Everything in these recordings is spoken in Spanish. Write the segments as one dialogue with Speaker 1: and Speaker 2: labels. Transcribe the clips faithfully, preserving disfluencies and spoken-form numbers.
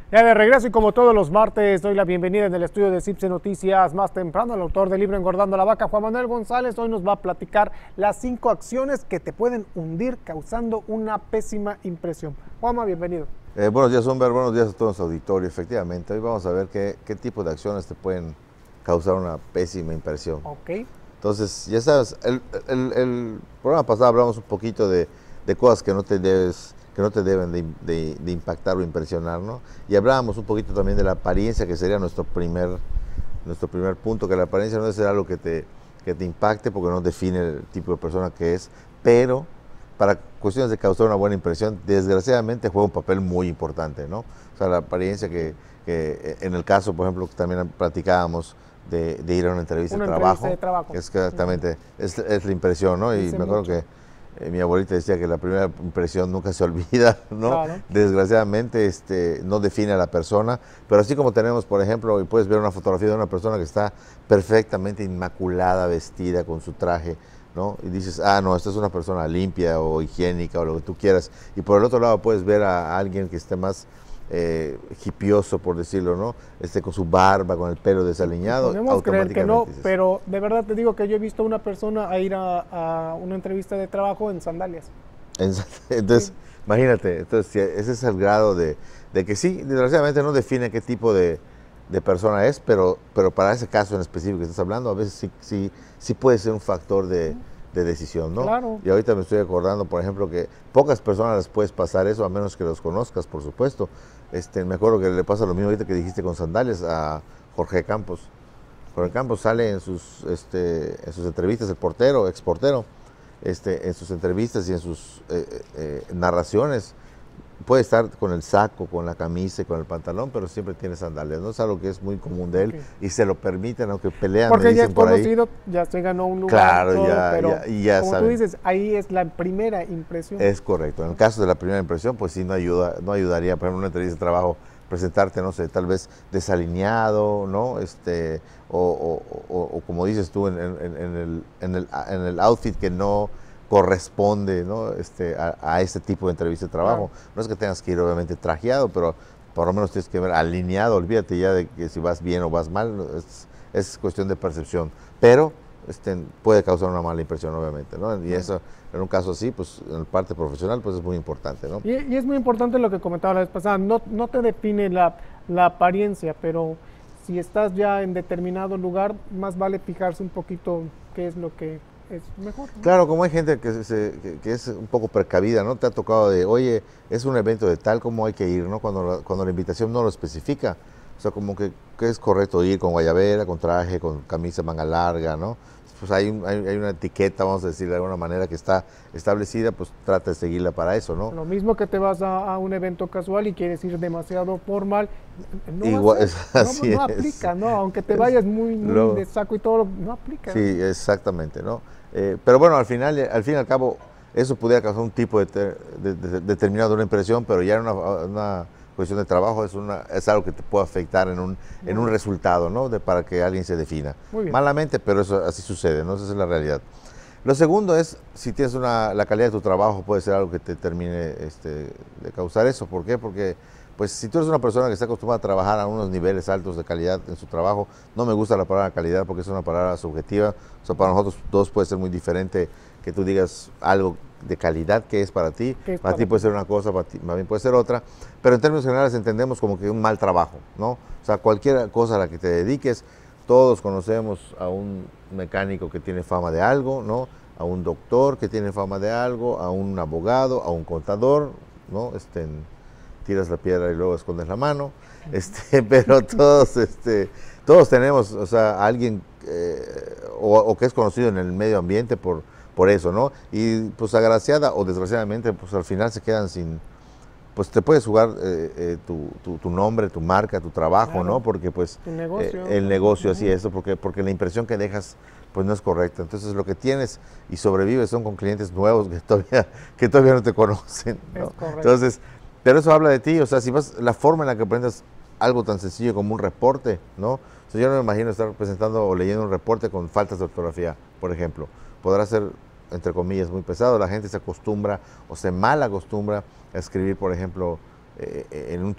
Speaker 1: Ya de regreso y como todos los martes doy la bienvenida en el estudio de Cipse Noticias más temprano al autor del libro Engordando la Vaca, Juan Manuel González. Hoy nos va a platicar las cinco acciones que te pueden hundir causando una pésima impresión. Juanma, bienvenido.
Speaker 2: Eh, buenos días, Humber, buenos días a todos los auditorio. Efectivamente, hoy vamos a ver qué, qué tipo de acciones te pueden causar una pésima impresión.
Speaker 1: Ok.
Speaker 2: Entonces, ya sabes, el, el, el programa pasado hablamos un poquito de, de cosas que no te debes, que no te deben de, de, de impactar o impresionar, ¿no? Y hablábamos un poquito también de la apariencia, que sería nuestro primer, nuestro primer punto, que la apariencia no debe ser algo que te, que te impacte porque no define el tipo de persona que es, pero para cuestiones de causar una buena impresión, desgraciadamente juega un papel muy importante, ¿no? O sea, la apariencia que, que en el caso, por ejemplo, que también platicábamos de, de ir a una entrevista,
Speaker 1: Una
Speaker 2: de,
Speaker 1: entrevista
Speaker 2: trabajo,
Speaker 1: de trabajo.
Speaker 2: es que exactamente, uh-huh. es, es la impresión, ¿no? Y
Speaker 1: Dice
Speaker 2: me acuerdo
Speaker 1: mucho.
Speaker 2: que eh, mi abuelita decía que la primera impresión nunca se olvida, ¿no?
Speaker 1: Claro.
Speaker 2: Desgraciadamente este, no define a la persona, pero así como tenemos, por ejemplo, y puedes ver una fotografía de una persona que está perfectamente inmaculada, vestida con su traje, ¿no? Y dices, ah, no, esta es una persona limpia o higiénica o lo que tú quieras. Y por el otro lado puedes ver a alguien que esté más eh, hipioso, por decirlo, ¿no? Este, con su barba, con el pelo desaliñado.
Speaker 1: Podemos creer que no,
Speaker 2: dices,
Speaker 1: pero de verdad te digo que yo he visto a una persona a ir a, a una entrevista de trabajo en sandalias.
Speaker 2: Entonces, sí. Imagínate, entonces ese es el grado de, de que sí, desgraciadamente no define qué tipo de, de persona es, pero, pero para ese caso en específico que estás hablando, a veces sí, sí, sí puede ser un factor de, de decisión, ¿no?
Speaker 1: Claro.
Speaker 2: Y ahorita me estoy acordando, por ejemplo, que pocas personas les puedes pasar eso, a menos que los conozcas, por supuesto. Este, me acuerdo que le pasa lo mismo ahorita que dijiste con sandalias a Jorge Campos. Jorge Campos sale en sus, este, en sus entrevistas, el portero, ex portero, este, en sus entrevistas y en sus eh, eh, narraciones, puede estar con el saco, con la camisa y con el pantalón, pero siempre tiene sandalias, ¿no? Es algo que es muy común de él, okay. Y se lo permiten, aunque pelean,
Speaker 1: porque
Speaker 2: me dicen
Speaker 1: ya es
Speaker 2: por
Speaker 1: conocido,
Speaker 2: ahí.
Speaker 1: ya se ganó un lugar,
Speaker 2: claro,
Speaker 1: todo,
Speaker 2: ya,
Speaker 1: pero
Speaker 2: ya, y ya
Speaker 1: como
Speaker 2: saben.
Speaker 1: tú dices, ahí es la primera impresión.
Speaker 2: Es correcto. En el caso de la primera impresión, pues sí, no ayuda, no ayudaría, por ejemplo, en una entrevista de trabajo, presentarte, no sé, tal vez desalineado, ¿no? Este, o, o, o, o como dices tú, en, en, en, el, en, el, en el outfit que no corresponde, ¿no? este, a, a este tipo de entrevista de trabajo. Claro. No es que tengas que ir obviamente trajeado, pero por lo menos tienes que ver alineado, olvídate ya de que si vas bien o vas mal, es, es cuestión de percepción, pero este, puede causar una mala impresión obviamente, ¿no? Y eso, en un caso así, pues en la parte profesional, pues es muy importante, ¿no?
Speaker 1: Y, y es muy importante lo que comentaba la vez pasada, no, no te define la, la apariencia, pero si estás ya en determinado lugar, más vale fijarse un poquito qué es lo que es mejor, ¿no?
Speaker 2: Claro, como hay gente que, se, que, que es un poco precavida, ¿no? Te ha tocado de, oye, es un evento de tal, ¿cómo hay que ir, no? Cuando la, cuando la invitación no lo especifica. O sea, como que, que es correcto ir con guayabera, con traje, con camisa manga larga, ¿no? Pues hay, un, hay, hay una etiqueta, vamos a decir de alguna manera, que está establecida, pues trata de seguirla para eso, ¿no?
Speaker 1: Lo mismo que te vas a, a un evento casual y quieres ir demasiado formal, no,
Speaker 2: Igual,
Speaker 1: es,
Speaker 2: así
Speaker 1: no, no
Speaker 2: es.
Speaker 1: aplica, ¿no? Aunque te vayas muy, muy lo, de saco y todo, no aplica.
Speaker 2: Sí, exactamente, ¿no? Eh, pero bueno, al final, al fin y al cabo, eso pudiera causar un tipo de, de, de, de determinado de una impresión, pero ya en una, una cuestión de trabajo es, una, es algo que te puede afectar en un, en un resultado, ¿no? De, para que alguien se defina. Malamente, pero eso así sucede, ¿no? Esa es la realidad. Lo segundo es, si tienes una, la calidad de tu trabajo, puede ser algo que te termine este, de causar eso. ¿Por qué? Porque pues si tú eres una persona que está acostumbrada a trabajar a unos niveles altos de calidad en su trabajo, no me gusta la palabra calidad porque es una palabra subjetiva, o sea, para nosotros dos puede ser muy diferente que tú digas algo de calidad que es para ti,
Speaker 1: es
Speaker 2: para, para ti puede ser una cosa, para ti más bien puede ser otra, pero en términos generales entendemos como que un mal trabajo, ¿no? O sea, cualquier cosa a la que te dediques, todos conocemos a un mecánico que tiene fama de algo, ¿no? A un doctor que tiene fama de algo, a un abogado, a un contador, ¿no? Este, en, tiras la piedra y luego escondes la mano, este, pero todos, este, todos tenemos, o sea, alguien eh, o, o que es conocido en el medio ambiente por, por eso, ¿no? Y pues agraciada o desgraciadamente, pues al final se quedan sin, pues te puedes jugar eh, eh, tu, tu, tu nombre, tu marca, tu trabajo, claro. ¿No? Porque pues
Speaker 1: tu negocio,
Speaker 2: eh, el negocio, así es, porque, porque la impresión que dejas pues no es correcta. Entonces lo que tienes y sobrevives son con clientes nuevos que todavía, que todavía no te conocen, ¿no? Entonces, pero eso habla de ti, o sea, si vas, la forma en la que presentas algo tan sencillo como un reporte, ¿no? O sea, yo no me imagino estar presentando o leyendo un reporte con faltas de ortografía, por ejemplo. Podrá ser, entre comillas, muy pesado, la gente se acostumbra o se mal acostumbra a escribir, por ejemplo, eh, en un chat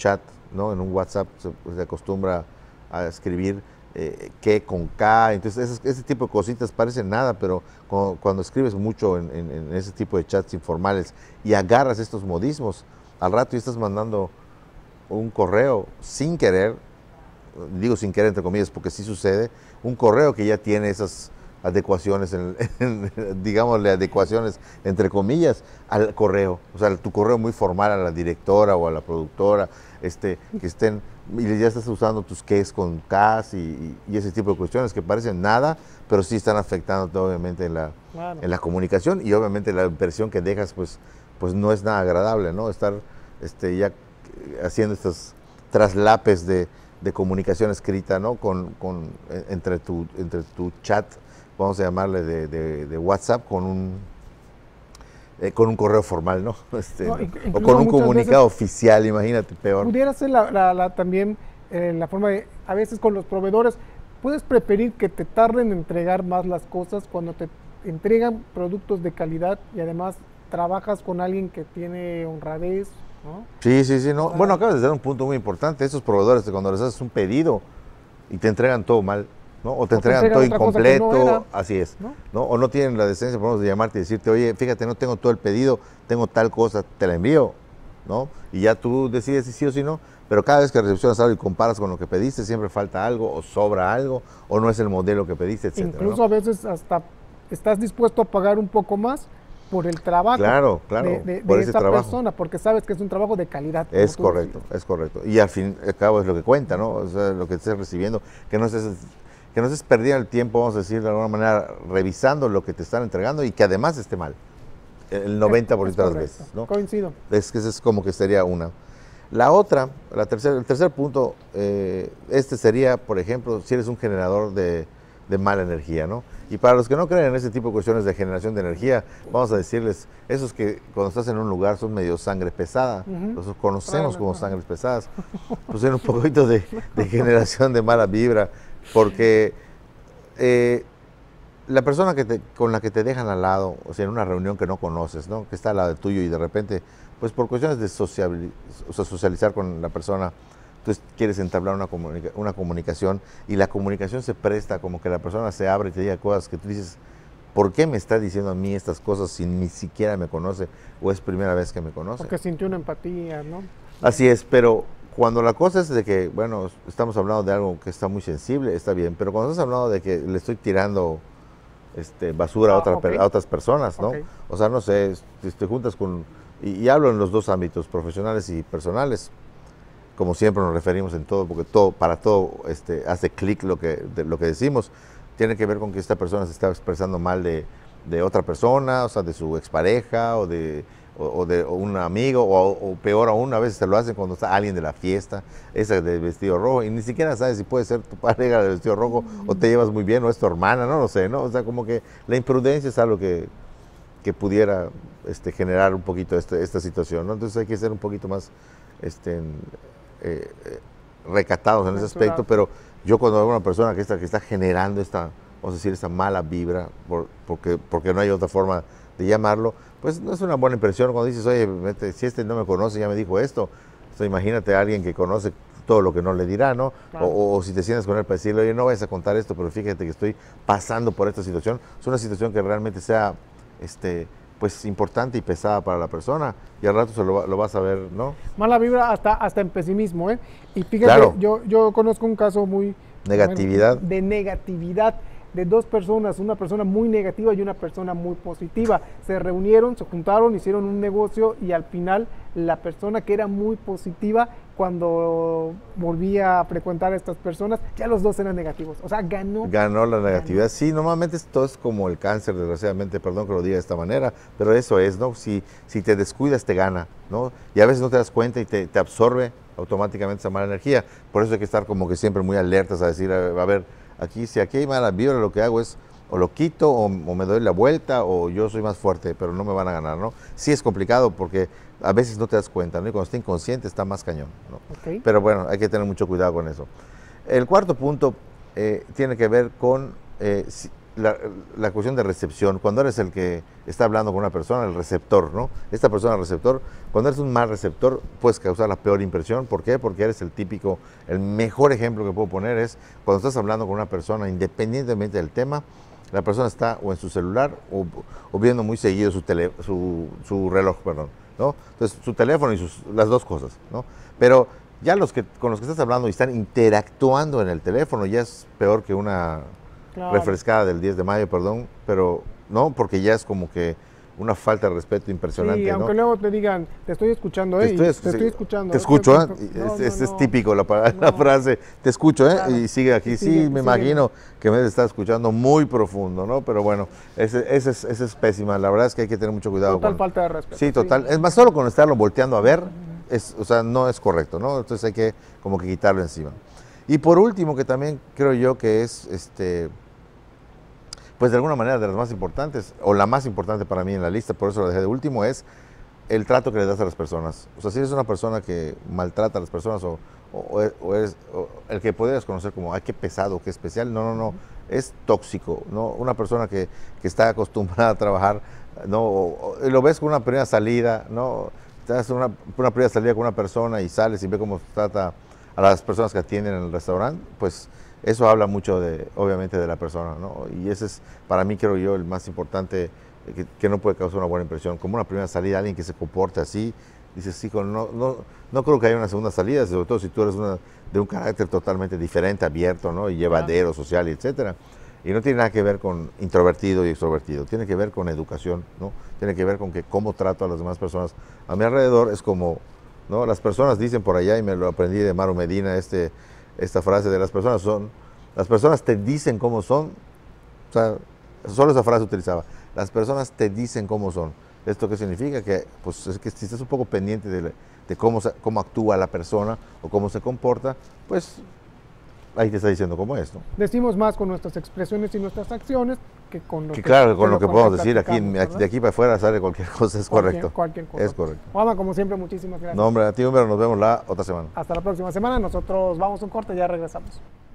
Speaker 2: ¿no? En un WhatsApp se, se acostumbra a escribir eh, que con K, entonces ese, ese tipo de cositas parecen nada, pero cuando, cuando escribes mucho en, en, en ese tipo de chats informales y agarras estos modismos, al rato ya estás mandando un correo sin querer, digo sin querer entre comillas porque sí sucede, un correo que ya tiene esas adecuaciones, en, en, digámosle adecuaciones entre comillas al correo, o sea, tu correo muy formal a la directora o a la productora, este, que estén, y ya estás usando tus Ks con Ks y, y ese tipo de cuestiones que parecen nada, pero sí están afectando obviamente en la, claro. en la comunicación y obviamente la impresión que dejas pues, pues no es nada agradable, ¿no? Estar este, ya haciendo estos traslapes de, de comunicación escrita, ¿no? Con, con, entre, tu, entre tu chat, vamos a llamarle de, de, de WhatsApp, con un, eh, con un correo formal, ¿no? Este, no, o con un comunicado oficial, imagínate, peor.
Speaker 1: Pudiera ser la, la, la, también eh, la forma de, a veces con los proveedores, puedes preferir que te tarden en entregar más las cosas cuando te entregan productos de calidad y además trabajas con alguien que tiene honradez, ¿no?
Speaker 2: Sí, sí, sí, no. Bueno, acabas de dar un punto muy importante. Esos proveedores, cuando les haces un pedido y te entregan todo mal, ¿no? O te o entregan te todo incompleto, no era, así es, ¿no? ¿no? O no tienen la decencia, por ejemplo, de llamarte y decirte, oye, fíjate, no tengo todo el pedido, tengo tal cosa, te la envío, ¿no? Y ya tú decides si sí o si no, pero cada vez que recepcionas algo y comparas con lo que pediste, siempre falta algo, o sobra algo, o no es el modelo que pediste, etcétera.
Speaker 1: Incluso
Speaker 2: ¿no?
Speaker 1: a veces hasta estás dispuesto a pagar un poco más por el trabajo
Speaker 2: claro, claro,
Speaker 1: de, de,
Speaker 2: por
Speaker 1: de
Speaker 2: ese
Speaker 1: esta
Speaker 2: trabajo.
Speaker 1: persona, porque sabes que es un trabajo de calidad.
Speaker 2: Es correcto, decías. es correcto. Y al fin y al cabo es lo que cuenta, ¿no? O sea, lo que estés recibiendo, que no estés, que no estés perdiendo el tiempo, vamos a decir de alguna manera, revisando lo que te están entregando y que además esté mal, el noventa por ciento de las veces, ¿no?
Speaker 1: Coincido.
Speaker 2: Es que esa es como que sería una. La otra, la tercer, el tercer punto, eh, este sería, por ejemplo, si eres un generador de, de mala energía, ¿no? Y para los que no creen en ese tipo de cuestiones de generación de energía, vamos a decirles, esos que cuando estás en un lugar son medio sangre pesada, uh-huh. los conocemos claro, como no. sangres pesadas, pues en un poquito de, de generación de mala vibra, porque eh, la persona que te, con la que te dejan al lado, o sea, en una reunión que no conoces, ¿no? Que está al lado tuyo y de repente, pues por cuestiones de sociabilizar, o sea, socializar con la persona, tú quieres entablar una, comunica una comunicación y la comunicación se presta como que la persona se abre y te diga cosas que tú dices, ¿por qué me está diciendo a mí estas cosas si ni siquiera me conoce o es primera vez que me conoce?
Speaker 1: Porque sintió una empatía, ¿no?
Speaker 2: Así es, pero cuando la cosa es de que, bueno, estamos hablando de algo que está muy sensible, está bien, pero cuando estás hablando de que le estoy tirando este, basura ah, a, otra, okay. a otras personas, ¿no? Okay. O sea, no sé, si te juntas con, y, y hablo en los dos ámbitos, profesionales y personales, como siempre nos referimos en todo, porque todo, para todo este, hace clic lo que, de, lo que decimos, tiene que ver con que esta persona se está expresando mal de, de otra persona, o sea, de su expareja, o de, o, o de o un amigo, o, o peor aún, a veces te lo hacen cuando está alguien de la fiesta, esa de vestido rojo, y ni siquiera sabes si puede ser tu pareja de vestido rojo, o te llevas muy bien, o es tu hermana, no lo sé, ¿no? O sea, como que la imprudencia es algo que, que pudiera este, generar un poquito este, esta situación, ¿no? Entonces hay que ser un poquito más... Este, Eh, eh, recatados en ese aspecto, pero yo cuando veo una persona que está, que está generando esta, vamos a decir, esta mala vibra, por, porque, porque no hay otra forma de llamarlo, pues no es una buena impresión cuando dices, oye, vete, si este no me conoce, ya me dijo esto, o sea, imagínate a alguien que conoce todo lo que no le dirá, ¿no? Claro. O, o si te sientas con él para decirle, oye, no vayas a contar esto, pero fíjate que estoy pasando por esta situación, es una situación que realmente sea, este, pues importante y pesada para la persona y al rato se lo, lo vas a ver, ¿no?
Speaker 1: Mala vibra hasta, hasta en pesimismo, ¿eh? Y fíjate, claro. yo, yo conozco un caso muy...
Speaker 2: Negatividad.
Speaker 1: De negatividad de dos personas, una persona muy negativa y una persona muy positiva. Se reunieron, se juntaron, hicieron un negocio y al final la persona que era muy positiva, cuando volvía a frecuentar a estas personas, ya los dos eran negativos. O sea, ganó.
Speaker 2: Ganó la negatividad. Ganó. Sí, normalmente esto es como el cáncer, desgraciadamente, perdón que lo diga de esta manera, pero eso es, ¿no? Si, si te descuidas, te gana, ¿no? Y a veces no te das cuenta y te, te absorbe automáticamente esa mala energía. Por eso hay que estar como que siempre muy alertas a decir, a, a ver, aquí, si aquí hay mala vibra, lo que hago es o lo quito o, o me doy la vuelta o yo soy más fuerte, pero no me van a ganar, ¿no? Sí es complicado porque a veces no te das cuenta, ¿no? Y cuando estás inconsciente está más cañón, ¿no? Okay. Pero bueno, hay que tener mucho cuidado con eso. El cuarto punto eh, tiene que ver con, eh, si, la, la cuestión de recepción, cuando eres el que está hablando con una persona, el receptor, ¿no? Esta persona receptor, cuando eres un mal receptor, puedes causar la peor impresión. ¿Por qué? Porque eres el típico, el mejor ejemplo que puedo poner es cuando estás hablando con una persona, independientemente del tema, la persona está o en su celular o, o viendo muy seguido su, tele, su, su reloj, perdón, ¿no? Entonces, su teléfono y sus, las dos cosas, ¿no? Pero ya los que con los que estás hablando y están interactuando en el teléfono ya es peor que una claro. refrescada del diez de mayo, perdón, pero no, porque ya es como que una falta de respeto impresionante.
Speaker 1: Sí, aunque
Speaker 2: ¿no?
Speaker 1: luego te digan, te estoy escuchando, ¿eh? Te estoy, te estoy escuchando.
Speaker 2: Te escucho, ¿eh? No, es, no, es, no, es típico la, la no. frase, te escucho, ¿eh? Claro. Y sigue aquí. Sí, sigue, me sigue. imagino que me está escuchando muy profundo, ¿no? Pero bueno, esa es, ese es pésima. La verdad es que hay que tener mucho cuidado.
Speaker 1: Total
Speaker 2: con,
Speaker 1: falta de respeto.
Speaker 2: Sí, total. Sí. Es más, solo con estarlo volteando a ver, es, o sea, no es correcto, ¿no? Entonces hay que como que quitarlo encima. Y por último, que también creo yo que es, este... pues de alguna manera de las más importantes, o la más importante para mí en la lista, por eso lo dejé de último, es el trato que le das a las personas. O sea, si eres una persona que maltrata a las personas o, o, o eres o el que podrías conocer como, ay, qué pesado, qué especial, no, no, no, es tóxico, ¿no? Una persona que, que está acostumbrada a trabajar, ¿no? O, o, lo ves con una primera salida, ¿no? Te das una, una primera salida con una persona y sales y ves cómo trata a las personas que atienden en el restaurante, pues eso habla mucho, de, obviamente, de la persona, ¿no? Y ese es, para mí, creo yo, el más importante, que, que no puede causar una buena impresión. Como una primera salida, alguien que se comporte así, dices, sí, no, no, no creo que haya una segunda salida, sobre todo si tú eres una, de un carácter totalmente diferente, abierto, ¿no? Y llevadero, social, etcétera. Y no tiene nada que ver con introvertido y extrovertido, tiene que ver con educación, ¿no? Tiene que ver con que cómo trato a las demás personas. A mi alrededor es como, ¿no? Las personas dicen por allá, y me lo aprendí de Maru Medina, este... esta frase de las personas son, las personas te dicen cómo son, o sea, solo esa frase utilizaba, las personas te dicen cómo son. ¿Esto qué significa? Que, pues, es que si estás un poco pendiente de, de cómo, cómo actúa la persona o cómo se comporta, pues ahí te está diciendo cómo es, ¿no?
Speaker 1: Decimos más con nuestras expresiones y nuestras acciones que con lo
Speaker 2: que,
Speaker 1: que...
Speaker 2: claro, con lo que
Speaker 1: con
Speaker 2: podemos decir aquí, de aquí para afuera sale cualquier cosa, es
Speaker 1: cualquier,
Speaker 2: correcto.
Speaker 1: Cualquier cosa.
Speaker 2: Es correcto.
Speaker 1: Juanma, como siempre, muchísimas gracias.
Speaker 2: No, hombre, a ti, hombre, nos vemos la otra semana.
Speaker 1: Hasta la próxima semana, nosotros vamos a un corte y ya regresamos.